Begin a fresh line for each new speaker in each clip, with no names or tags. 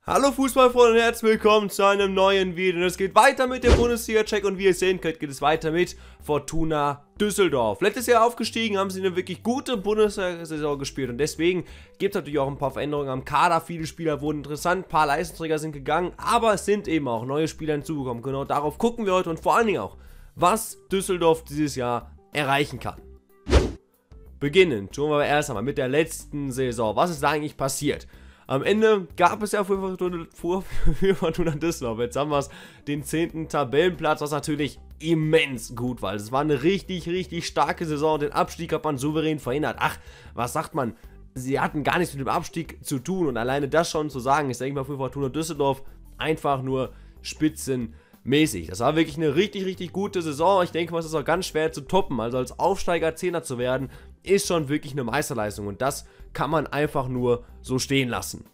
Hallo Fußballfreunde und herzlich willkommen zu einem neuen Video. Und es geht weiter mit dem Bundesliga-Check und wie ihr sehen könnt, geht es weiter mit Fortuna Düsseldorf. Letztes Jahr aufgestiegen, haben sie eine wirklich gute Bundesliga-Saison gespielt und deswegen gibt es natürlich auch ein paar Veränderungen am Kader. Viele Spieler wurden interessant, ein paar Leistungsträger sind gegangen, aber es sind eben auch neue Spieler hinzugekommen. Genau darauf gucken wir heute und vor allen Dingen auch, was Düsseldorf dieses Jahr erreichen kann. Beginnen tun wir aber erst einmal mit der letzten Saison. Was ist da eigentlich passiert? Am Ende gab es ja für Fortuna Düsseldorf, jetzt haben wir es, den 10. Tabellenplatz, was natürlich immens gut war. Es war eine richtig starke Saison, den Abstieg hat man souverän verhindert. Ach, was sagt man, sie hatten gar nichts mit dem Abstieg zu tun und alleine das schon zu sagen, ist, denke ich mal, für Fortuna Düsseldorf einfach nur spitzenmäßig. Das war wirklich eine richtig gute Saison. Ich denke mal, es ist auch ganz schwer zu toppen. Also als Aufsteiger 10er zu werden, ist schon wirklich eine Meisterleistung und das kann man einfach nur so stehen lassen.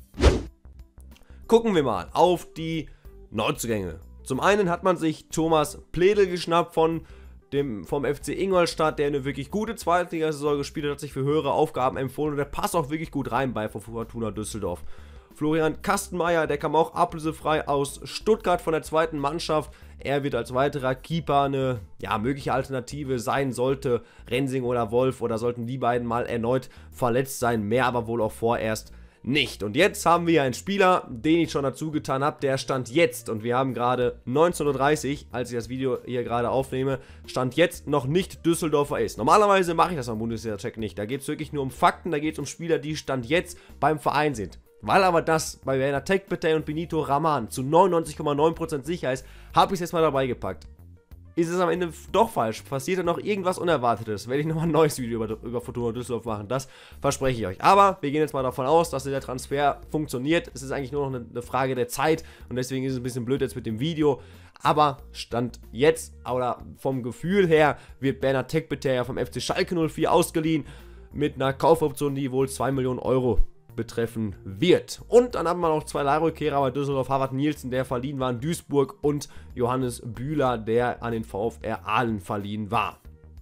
Gucken wir mal auf die Neuzugänge. Zum einen hat man sich Thomas Pledl geschnappt vom FC Ingolstadt, der eine wirklich gute Zweitligasaison gespielt hat, sich für höhere Aufgaben empfohlen und der passt auch wirklich gut rein bei Fortuna Düsseldorf. Florian Kastenmeier, der kam auch ablösefrei aus Stuttgart von der zweiten Mannschaft. Er wird als weiterer Keeper eine mögliche Alternative sein, sollte Rensing oder Wolf oder sollten die beiden mal erneut verletzt sein, mehr aber wohl auch vorerst nicht. Und jetzt haben wir einen Spieler, den ich schon dazu getan habe, der stand jetzt, und wir haben gerade 19:30 Uhr, als ich das Video hier gerade aufnehme, stand jetzt noch nicht Düsseldorfer ist. Normalerweise mache ich das beim Bundesliga-Check nicht, da geht es wirklich nur um Fakten, da geht es um Spieler, die stand jetzt beim Verein sind. Weil aber das bei Berner Tekbetey und Benito Raman zu 99,9% sicher ist, habe ich es jetzt mal dabei gepackt. Ist es am Ende doch falsch? Passiert da noch irgendwas Unerwartetes? Werde ich nochmal ein neues Video über Fortuna Düsseldorf machen, das verspreche ich euch. Aber wir gehen jetzt mal davon aus, dass der Transfer funktioniert. Es ist eigentlich nur noch eine Frage der Zeit und deswegen ist es ein bisschen blöd jetzt mit dem Video. Aber Stand jetzt, oder vom Gefühl her, wird Berner Tekbetey vom FC Schalke 04 ausgeliehen mit einer Kaufoption, die wohl 2 Millionen Euro betreffen wird. Und dann haben wir noch zwei Leihrückkehrer bei Düsseldorf, Harvard Nielsen, der verliehen war in Duisburg, und Johannes Bühler, der an den VfR Aalen verliehen war.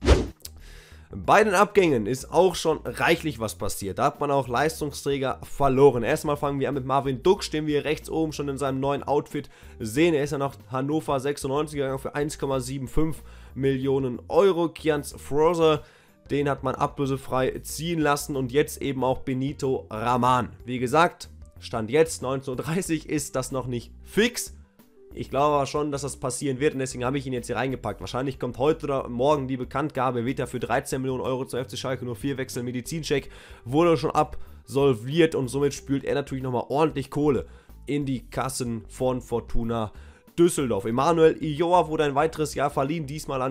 Bei den Abgängen ist auch schon reichlich was passiert. Da hat man auch Leistungsträger verloren. Erstmal fangen wir an mit Marvin Duksch, den wir rechts oben schon in seinem neuen Outfit sehen. Er ist ja nach Hannover 96 gegangen für 1,75 Millionen Euro. Kians Frozer, den hat man ablösefrei ziehen lassen, und jetzt eben auch Benito Raman. Wie gesagt, Stand jetzt 19:30 Uhr ist das noch nicht fix. Ich glaube aber schon, dass das passieren wird und deswegen habe ich ihn jetzt hier reingepackt. Wahrscheinlich kommt heute oder morgen die Bekanntgabe, wird er für 13 Millionen Euro zur FC Schalke 04 wechseln. Medizincheck wurde schon absolviert und somit spült er natürlich nochmal ordentlich Kohle in die Kassen von Fortuna Düsseldorf. Emanuel Ijoa wurde ein weiteres Jahr verliehen, diesmal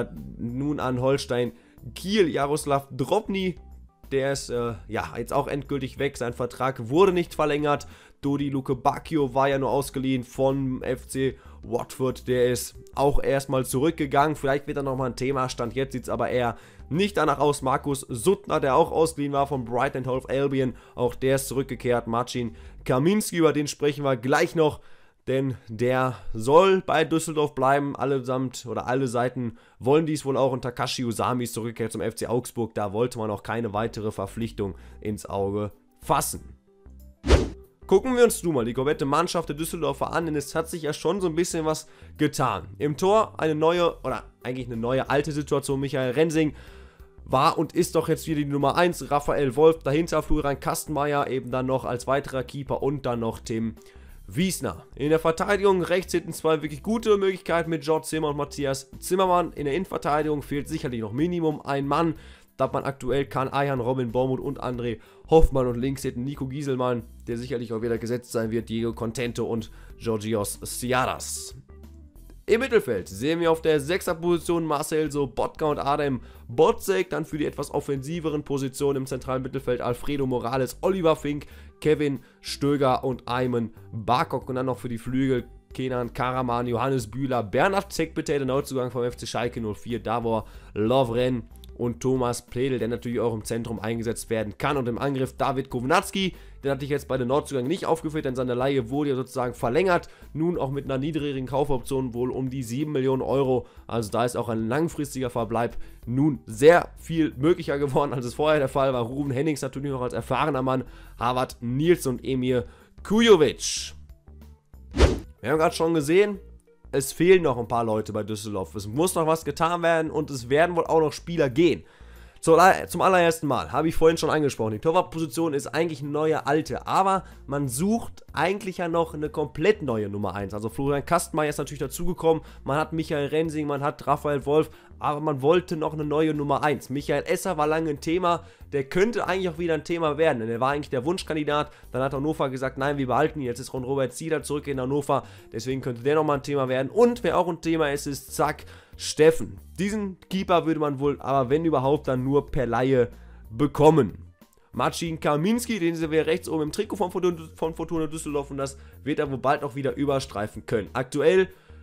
nun an Holstein Kiel. Jaroslav Drobny, der ist jetzt auch endgültig weg, sein Vertrag wurde nicht verlängert. Dodi Luke Bacchio war ja nur ausgeliehen von FC Watford, der ist auch erstmal zurückgegangen, vielleicht wird da nochmal ein Thema, Stand jetzt sieht es aber eher nicht danach aus. Markus Suttner, der auch ausgeliehen war von Brighton & Hove Albion, auch der ist zurückgekehrt. Marcin Kaminski, über den sprechen wir gleich noch, denn der soll bei Düsseldorf bleiben, alle Seiten wollen dies wohl auch, und Takashi Usami ist zurückgekehrt zum FC Augsburg, da wollte man auch keine weitere Verpflichtung ins Auge fassen. Gucken wir uns nun mal die komplette Mannschaft der Düsseldorfer an, denn es hat sich ja schon so ein bisschen was getan. Im Tor eine neue alte Situation. Michael Rensing war und ist doch jetzt wieder die Nummer 1, Raphael Wolf, dahinter Florian Kastenmeier, eben dann noch als weiterer Keeper, und dann noch Tim Wiesner. In der Verteidigung rechts hinten zwei wirklich gute Möglichkeiten mit George Zimmer und Matthias Zimmermann. In der Innenverteidigung fehlt sicherlich noch Minimum ein Mann. Da hat man aktuell Kahn Ayhan, Robin Bormuth und André Hoffmann, und links hinten Nico Gieselmann, der sicherlich auch wieder gesetzt sein wird, Diego Contento und Georgios Siaras. Im Mittelfeld sehen wir auf der 6er-Position Marcel Sobotka und Adem Botzek, dann für die etwas offensiveren Positionen im zentralen Mittelfeld Alfredo Morales, Oliver Fink, Kevin Stöger und Ayman Barkok, und dann noch für die Flügel Kenan Karaman, Johannes Bühler, Bernhard Tekbetey, der Neuzugang vom FC Schalke 04, Davor Lovren und Thomas Pledl, der natürlich auch im Zentrum eingesetzt werden kann. Und im Angriff David Kownacki, den hatte ich jetzt bei den Neuzugängen nicht aufgeführt, denn seine Leihe wurde ja sozusagen verlängert. Nun auch mit einer niedrigen Kaufoption, wohl um die 7 Millionen Euro. Also da ist auch ein langfristiger Verbleib nun sehr viel möglicher geworden, als es vorher der Fall war. Ruben Hennings natürlich noch als erfahrener Mann, Harvard Nielsen und Emir Kujovic. Wir haben gerade schon gesehen, es fehlen noch ein paar Leute bei Düsseldorf. Es muss noch was getan werden und es werden wohl auch noch Spieler gehen. Zum allerersten Mal, habe ich vorhin schon angesprochen, die Torwartposition ist eigentlich eine neue alte, aber man sucht eigentlich ja noch eine komplett neue Nummer 1. Also Florian Kastenmeier ist natürlich dazugekommen, man hat Michael Rensing, man hat Raphael Wolf, aber man wollte noch eine neue Nummer 1. Michael Esser war lange ein Thema, der könnte eigentlich auch wieder ein Thema werden, denn er war eigentlich der Wunschkandidat. Dann hat Hannover gesagt, nein, wir behalten ihn, jetzt ist Ron-Robert Zieler zurück in Hannover, deswegen könnte der nochmal ein Thema werden. Und wer auch ein Thema ist Zack Steffen. Diesen Keeper würde man wohl, aber wenn überhaupt, dann nur per Laie bekommen. Marcin Kaminski, den sehen wir rechts oben im Trikot von Fortuna Düsseldorf, und das wird er wohl bald auch wieder überstreifen können. Aktuell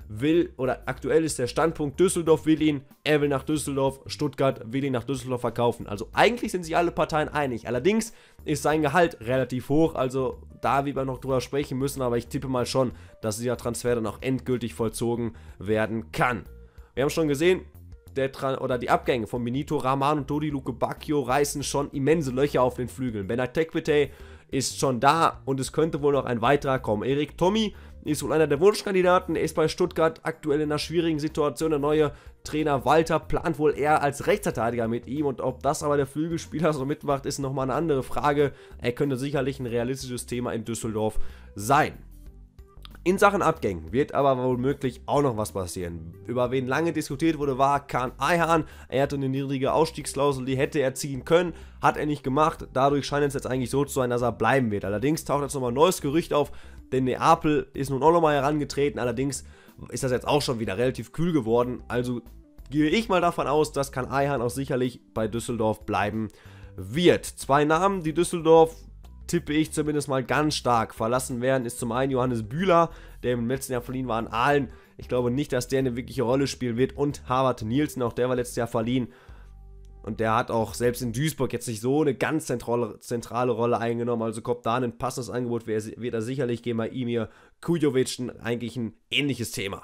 ist der Standpunkt, Düsseldorf will ihn, er will nach Düsseldorf, Stuttgart will ihn nach Düsseldorf verkaufen. Also eigentlich sind sich alle Parteien einig. Allerdings ist sein Gehalt relativ hoch, also da wird man noch drüber sprechen müssen, aber ich tippe mal schon, dass dieser Transfer dann auch endgültig vollzogen werden kann. Wir haben schon gesehen, die Abgänge von Benito Raman und Dodi Luke Bacchio reißen schon immense Löcher auf den Flügeln. Benak Tekbetey ist schon da und es könnte wohl noch ein weiterer kommen. Erik Tommy ist wohl einer der Wunschkandidaten, er ist bei Stuttgart aktuell in einer schwierigen Situation. Der neue Trainer Walter plant wohl eher als Rechtsverteidiger mit ihm, und ob das aber der Flügelspieler so mitmacht, ist nochmal eine andere Frage. Er könnte sicherlich ein realistisches Thema in Düsseldorf sein. In Sachen Abgängen wird aber womöglich auch noch was passieren. Über wen lange diskutiert wurde, war Kaan Ayhan. Er hatte eine niedrige Ausstiegsklausel, die hätte er ziehen können, hat er nicht gemacht. Dadurch scheint es jetzt eigentlich so zu sein, dass er bleiben wird. Allerdings taucht jetzt nochmal ein neues Gerücht auf, denn Neapel ist nun auch nochmal herangetreten. Allerdings ist das jetzt auch schon wieder relativ kühl geworden. Also gehe ich mal davon aus, dass Kaan Ayhan auch sicherlich bei Düsseldorf bleiben wird. Zwei Namen, die Düsseldorf, tippe ich zumindest mal ganz stark verlassen werden, ist zum einen Johannes Bühler, der im letzten Jahr verliehen war an Aalen. Ich glaube nicht, dass der eine wirkliche Rolle spielen wird. Und Harvard Nielsen, auch der war letztes Jahr verliehen. Und der hat auch selbst in Duisburg jetzt nicht so eine ganz zentrale Rolle eingenommen. Also kommt da ein passendes Angebot, wird er sicherlich geben. Bei Emir Kujovic eigentlich ein ähnliches Thema.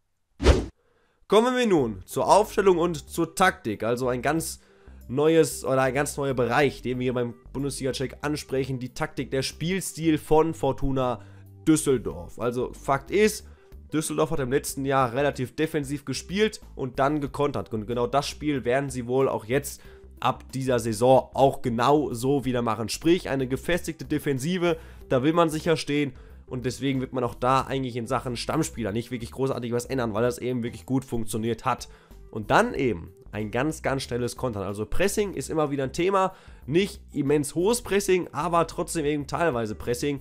Kommen wir nun zur Aufstellung und zur Taktik. Also ein ganz neuer Bereich, den wir hier beim Bundesliga-Check ansprechen, die Taktik, der Spielstil von Fortuna Düsseldorf. Also Fakt ist, Düsseldorf hat im letzten Jahr relativ defensiv gespielt und dann gekontert. Und genau das Spiel werden sie wohl auch jetzt ab dieser Saison auch genau so wieder machen. Sprich, eine gefestigte Defensive, da will man sicher stehen. Und deswegen wird man auch da eigentlich in Sachen Stammspieler nicht wirklich großartig was ändern, weil das eben wirklich gut funktioniert hat. Und dann eben ein ganz, ganz schnelles Kontern. Also Pressing ist immer wieder ein Thema. Nicht immens hohes Pressing, aber trotzdem eben teilweise Pressing,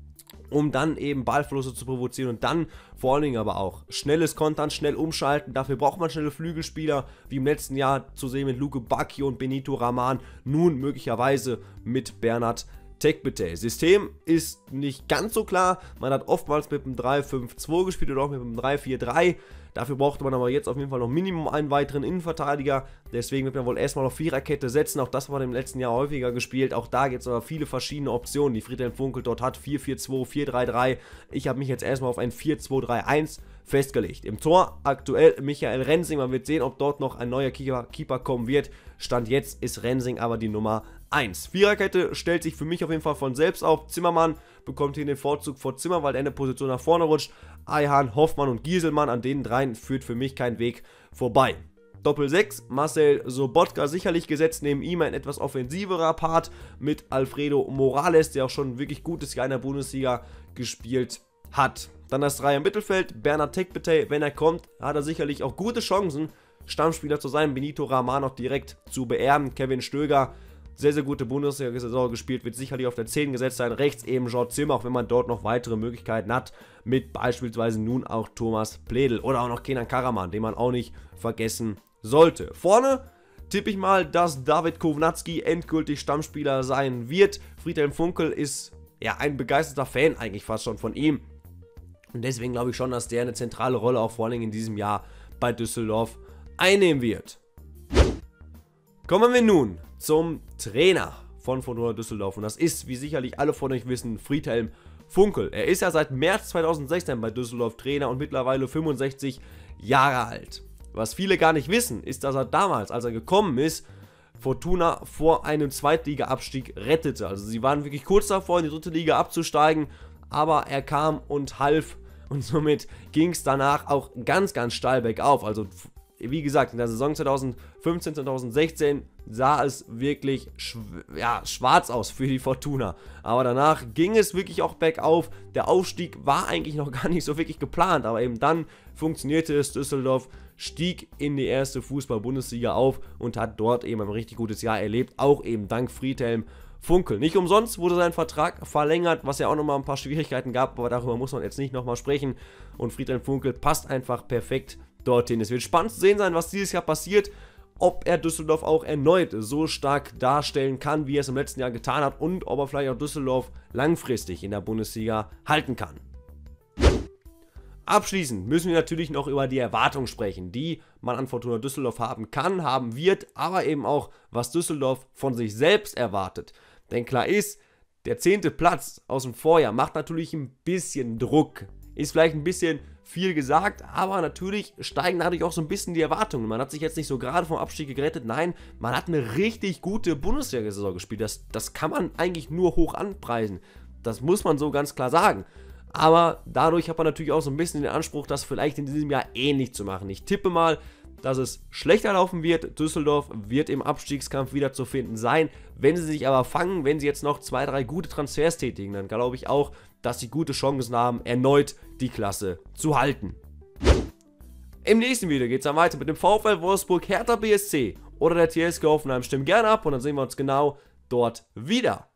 um dann eben Ballverluste zu provozieren und dann vor allen Dingen aber auch schnelles Kontern, schnell umschalten. Dafür braucht man schnelle Flügelspieler, wie im letzten Jahr zu sehen mit Luke Bacchio und Benito Raman, nun möglicherweise mit Bernard Tekbetey. System ist nicht ganz so klar. Man hat oftmals mit einem 3-5-2 gespielt oder auch mit einem 3-4-3. Dafür brauchte man aber jetzt auf jeden Fall noch Minimum einen weiteren Innenverteidiger. Deswegen wird man wohl erstmal auf Viererkette setzen. Auch das war im letzten Jahr häufiger gespielt. Auch da gibt es aber viele verschiedene Optionen, die Friedhelm Funkel dort hat. 4-4-2, 4-3-3. Ich habe mich jetzt erstmal auf ein 4-2-3-1 festgelegt. Im Tor aktuell Michael Rensing. Man wird sehen, ob dort noch ein neuer Keeper kommen wird. Stand jetzt ist Rensing aber die Nummer 1. Viererkette stellt sich für mich auf jeden Fall von selbst auf. Zimmermann bekommt hier den Vorzug vor Zimmer, weil er in der Position nach vorne rutscht. Ayhan, Hoffmann und Gieselmann, an den dreien führt für mich kein Weg vorbei. Doppel 6, Marcel Sobotka sicherlich gesetzt, neben ihm ein etwas offensiverer Part mit Alfredo Morales, der auch schon ein wirklich gutes Jahr in der Bundesliga gespielt hat. Dann das Dreier im Mittelfeld, Bernard Tekbetey, wenn er kommt, hat er sicherlich auch gute Chancen, Stammspieler zu sein, Benito Raman noch direkt zu beerben, Kevin Stöger, sehr, sehr gute Bundesliga-Saison gespielt, wird sicherlich auf der 10 gesetzt sein, rechts eben Jean Zimmer, auch wenn man dort noch weitere Möglichkeiten hat, mit beispielsweise nun auch Thomas Pledl oder auch noch Kenan Karaman, den man auch nicht vergessen sollte. Vorne tippe ich mal, dass David Kovnatski endgültig Stammspieler sein wird. Friedhelm Funkel ist ja ein begeisterter Fan eigentlich fast schon von ihm. Und deswegen glaube ich schon, dass der eine zentrale Rolle auch vor allem in diesem Jahr bei Düsseldorf einnehmen wird. Kommen wir nun zum Trainer von Fortuna Düsseldorf. Und das ist, wie sicherlich alle von euch wissen, Friedhelm Funkel. Er ist ja seit März 2016 bei Düsseldorf Trainer und mittlerweile 65 Jahre alt. Was viele gar nicht wissen, ist, dass er damals, als er gekommen ist, Fortuna vor einem Zweitliga-Abstieg rettete. Also sie waren wirklich kurz davor, in die dritte Liga abzusteigen, aber er kam und half und somit ging es danach auch ganz, ganz steil bergauf. Also wie gesagt, in der Saison 2015, 2016 sah es wirklich schwarz aus für die Fortuna. Aber danach ging es wirklich auch bergauf. Der Aufstieg war eigentlich noch gar nicht so wirklich geplant, aber eben dann funktionierte es. Düsseldorf stieg in die erste Fußball-Bundesliga auf und hat dort eben ein richtig gutes Jahr erlebt, auch eben dank Friedhelm Funkel. Nicht umsonst wurde sein Vertrag verlängert, was ja auch nochmal ein paar Schwierigkeiten gab, aber darüber muss man jetzt nicht nochmal sprechen. Und Friedhelm Funkel passt einfach perfekt dorthin. Es wird spannend zu sehen sein, was dieses Jahr passiert, ob er Düsseldorf auch erneut so stark darstellen kann, wie er es im letzten Jahr getan hat und ob er vielleicht auch Düsseldorf langfristig in der Bundesliga halten kann. Abschließend müssen wir natürlich noch über die Erwartungen sprechen, die man an Fortuna Düsseldorf haben kann, haben wird, aber eben auch, was Düsseldorf von sich selbst erwartet. Denn klar ist, der 10. Platz aus dem Vorjahr macht natürlich ein bisschen Druck. Ist vielleicht ein bisschen viel gesagt, aber natürlich steigen dadurch auch so ein bisschen die Erwartungen. Man hat sich jetzt nicht so gerade vom Abstieg gerettet, nein, man hat eine richtig gute Bundesliga-Saison gespielt. Das kann man eigentlich nur hoch anpreisen. Das muss man so ganz klar sagen. Aber dadurch hat man natürlich auch so ein bisschen den Anspruch, das vielleicht in diesem Jahr ähnlich zu machen. Ich tippe mal, dass es schlechter laufen wird. Düsseldorf wird im Abstiegskampf wieder zu finden sein. Wenn sie sich aber fangen, wenn sie jetzt noch 2, 3 gute Transfers tätigen, dann glaube ich auch, dass sie gute Chancen haben, erneut die Klasse zu halten. Im nächsten Video geht es dann weiter mit dem VfL Wolfsburg, Hertha BSC oder der TSG Hoffenheim. Stimmt gerne ab und dann sehen wir uns genau dort wieder.